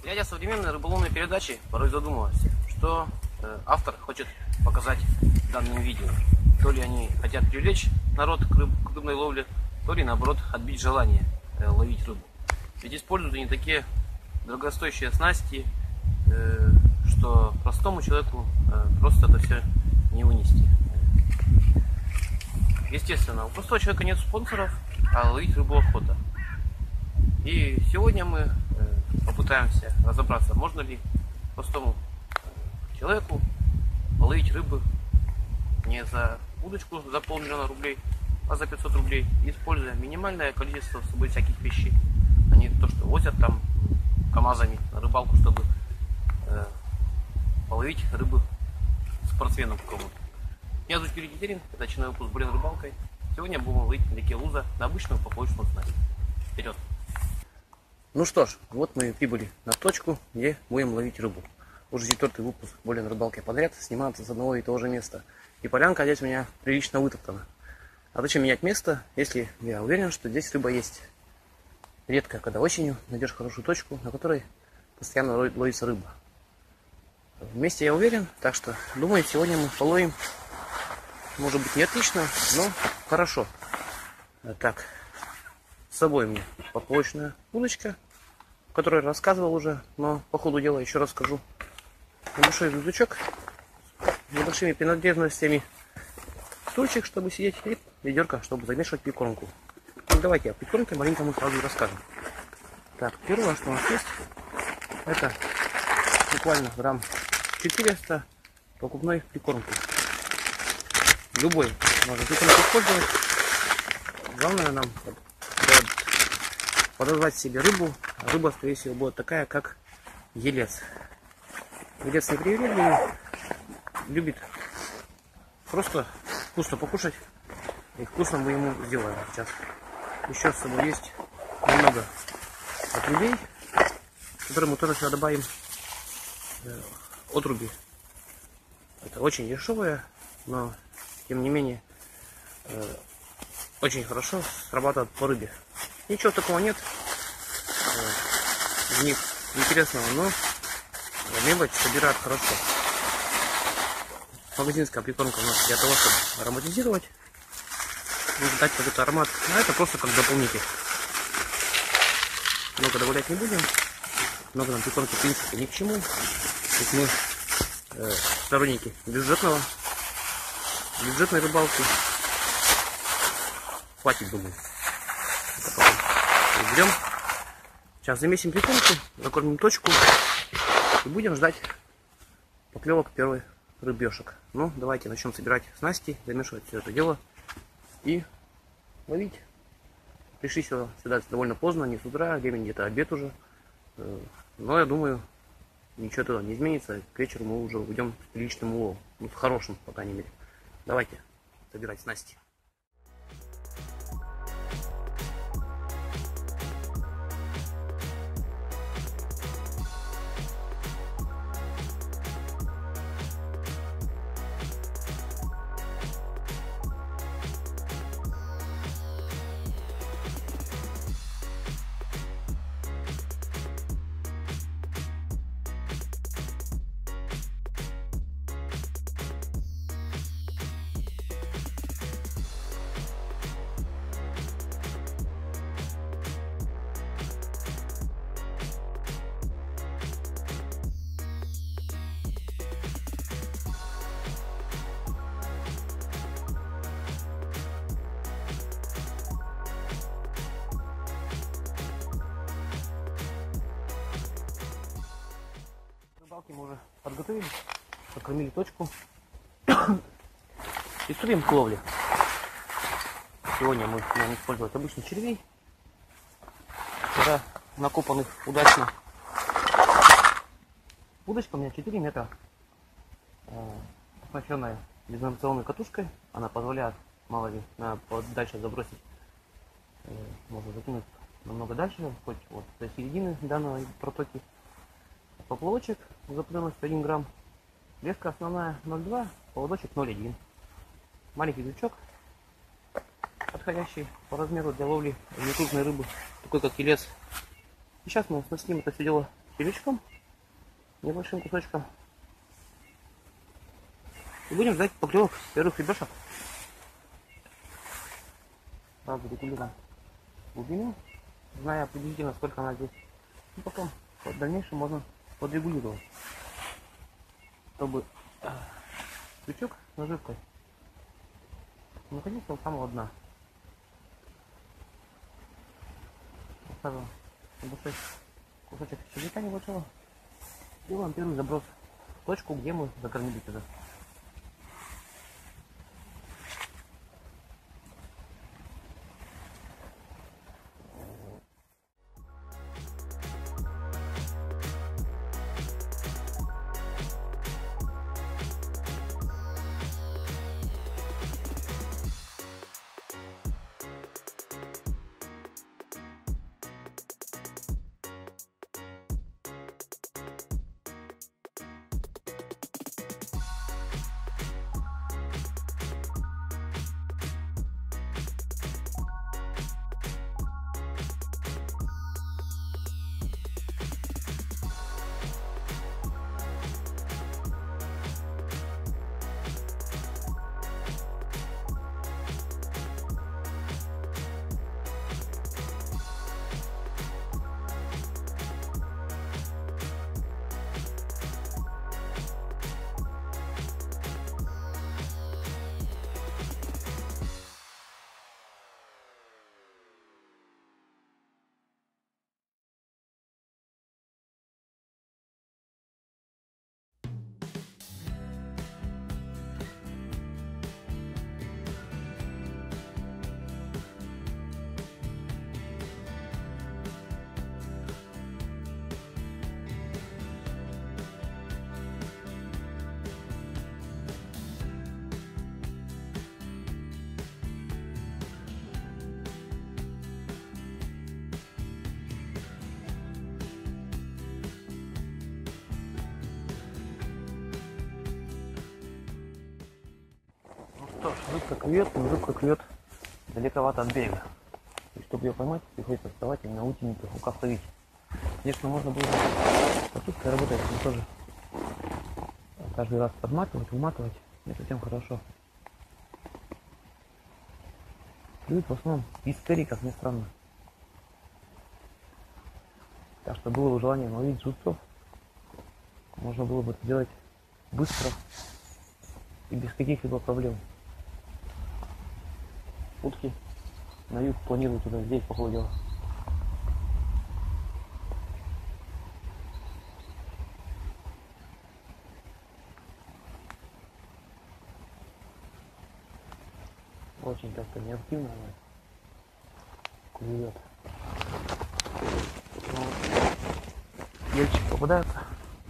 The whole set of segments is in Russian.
Глядя современные рыболовные передачи, порой задумываюсь, что автор хочет показать данным видео. То ли они хотят привлечь народ к рыбной ловле, то ли наоборот отбить желание ловить рыбу. Ведь используют они такие дорогостоящие снасти, что простому человеку просто это все не вынести. Естественно, у простого человека нет спонсоров, а ловить рыбу охота. И сегодня мы попытаемся разобраться, можно ли простому человеку половить рыбы не за удочку за 500 000 рублей, а за 500 рублей, используя минимальное количество с собой всяких вещей. А не то, что возят там КАМАЗами на рыбалку, чтобы половить рыбы спортсменом кому-то. Меня зовут Юрий Тетерин, это очередной выпуск «Блин рыбалкой». Сегодня будем ловить на реке Луза на обычную поплавочную снасть. Вперед! Ну что ж, вот мы прибыли на точку, где будем ловить рыбу. Уже 4-й выпуск «Блин рыбалкой» подряд сниматься с одного и того же места. И полянка здесь у меня прилично вытоптана. А зачем менять место, если я уверен, что здесь рыба есть? Редко, когда осенью найдешь хорошую точку, на которой постоянно ловится рыба. В месте я уверен, так что думаю, сегодня мы половим, может быть, не отлично, но хорошо. Так, с собой у меня поплавочная удочка, о которой я рассказывал уже, но по ходу дела еще расскажу. Небольшой сундучок с небольшими принадлежностями, стульчик, чтобы сидеть, и ведерко, чтобы замешивать прикормку. Ну, давайте о прикормке маленькому сразу расскажем. Так, первое, что у нас есть, это буквально грамм 400 покупной прикормки. Любой можно прикормку использовать. Главное нам подозвать себе рыбу. Рыба, скорее всего, будет такая, как елец. Елец непривередливый, любит просто вкусно покушать. И вкусно мы ему сделаем сейчас. Еще с собой есть немного отрубей, которые мы тоже сюда добавим отруби. Это очень дешевые, но тем не менее очень хорошо срабатывает по рыбе. Ничего такого нет в них интересного, но мелочь собирает хорошо. Магазинская прикормка у нас для того, чтобы ароматизировать, дать какой-то аромат, а это просто как дополнитель. Много добавлять не будем, много нам прикормки в принципе ни к чему. То есть мы сторонники бюджетной рыбалки. Хватит, думаю. Это потом уберем. Сейчас замесим прикормку, закормим точку и будем ждать поклевок первых рыбешек. Ну, давайте начнем собирать снасти, замешивать все это дело и ловить. Пришли сюда довольно поздно, не с утра, время где-то обед уже. Но я думаю, ничего этого не изменится. К вечеру мы уже уйдем с приличным уловом. Ну, с хорошим, по крайней мере. Давайте собирать снасти. Рыбалки мы уже подготовили, покормили точку и приступим к ловле. Сегодня мы будем использовать обычных червей, вчера накопанных удачно. Удочка у меня 4 метра, оснащенная безинерционной катушкой. Она позволяет, мало ли, дальше забросить, можно закинуть намного дальше, хоть вот до середины данной протоки. Поплавочек запрыгнуть 1 грамм, леска основная 0,2, поводочек 0,1. Маленький крючок, подходящий по размеру для ловли некрупной рыбы, такой как елец. И сейчас мы снастим это все дело червячком, небольшим кусочком. И будем ждать поклевок первых рыбешек. Сразу регулируем глубину, зная приблизительно, сколько она здесь. И потом в дальнейшем можно подрегулировать, чтобы крючок с наживкой находился у самого дна. Сразу небольшой кусочек червяка небольшого. Делаем первый заброс в точку, где мы закормили сюда. Что ж, рыбка клюет, но рыбка клюет далековато от берега. И чтобы ее поймать, приходится вставать и на утенниках рукав ловить. Конечно, можно было попытка работать, но тоже каждый раз подматывать, уматывать не совсем хорошо. Клюют в основном из кори, как ни странно. Так что было бы желание ловить жутцов, можно было бы это делать быстро и без каких-либо проблем. Утки на юг планируют туда, здесь по ходу дела. Очень как-то неактивно она клюет. Ельчик попадается.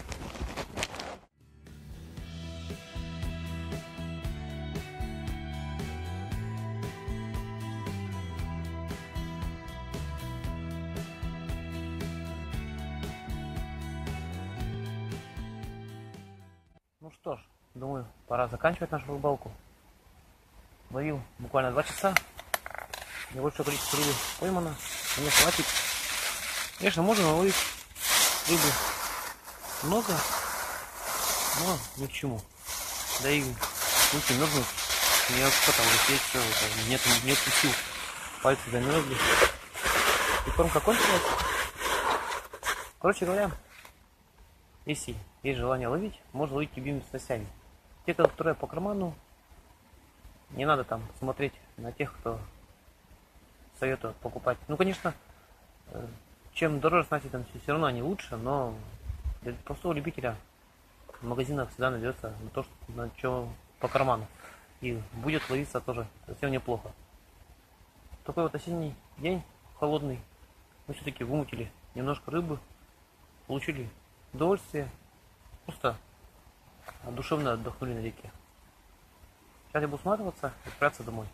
Ну что ж, думаю, пора заканчивать нашу рыбалку. Ловил буквально 2 часа. Небольшое количество рыбы поймано. Мне хватит. Конечно, можно ловить рыбы много, но ни к чему. Да и руки мерзнут. Неохота лететь, все. Нет сил. Пальцы замерзли. И кормка кончилась. Короче говоря, если есть желание ловить, можно ловить любыми снастями. Те, которые по карману, не надо там смотреть на тех, кто советует покупать. Ну, конечно, чем дороже снасти, там все равно они лучше, но для простого любителя в магазинах всегда найдется то, на что по карману. И будет ловиться тоже совсем неплохо. Такой вот осенний день, холодный, мы все-таки вымутили немножко рыбы, получили удовольствие, просто душевно отдохнули на реке. Сейчас я буду сматываться и отправляться домой.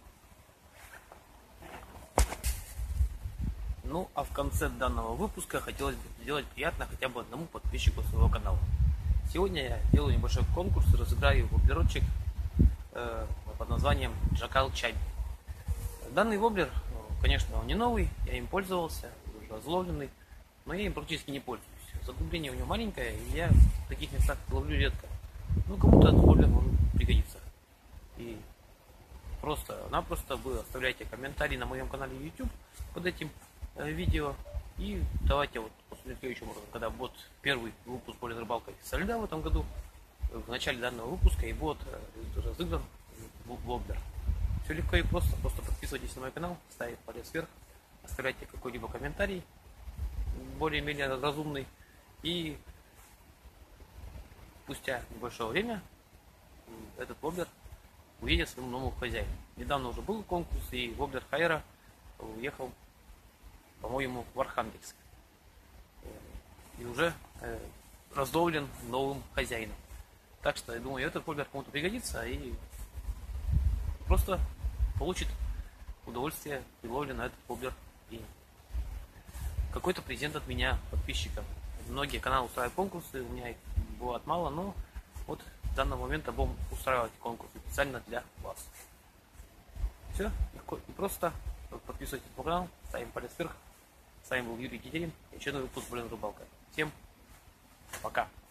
Ну, а в конце данного выпуска хотелось бы сделать приятно хотя бы одному подписчику своего канала. Сегодня я делаю небольшой конкурс, разыграю воблерочек под названием Джакал Чайби. Данный воблер, конечно, он не новый, я им пользовался, уже разловленный, но я им практически не пользуюсь. заглубление у него маленькое, и я в таких местах ловлю редко. Ну, кому-то этот воблер может пригодиться. И просто-напросто вы оставляйте комментарий на моем канале YouTube под этим видео. И давайте вот после следующего урока, когда будет первый выпуск «Более рыбалкой» со льда в этом году, в начале данного выпуска и будет разыгран воблер. Все легко и просто. Просто подписывайтесь на мой канал, ставите палец вверх, оставляйте какой-либо комментарий, более-менее разумный. И спустя небольшое время этот воблер уедет своему новому хозяину. Недавно уже был конкурс, и воблер Хайера уехал, по-моему, в Архангельск. И уже раздолблен новым хозяином. Так что, я думаю, этот воблер кому-то пригодится и просто получит удовольствие при ловле на этот воблер. И какой-то презент от меня подписчикам. Многие каналы устраивают конкурсы, у меня их бывает мало, но вот в данный момент будем устраивать конкурсы специально для вас. Все, легко и просто. Подписывайтесь на канал, ставим палец вверх. С вами был Юрий Тетерин, очередной выпуск «Блин, рыбалка». Всем пока!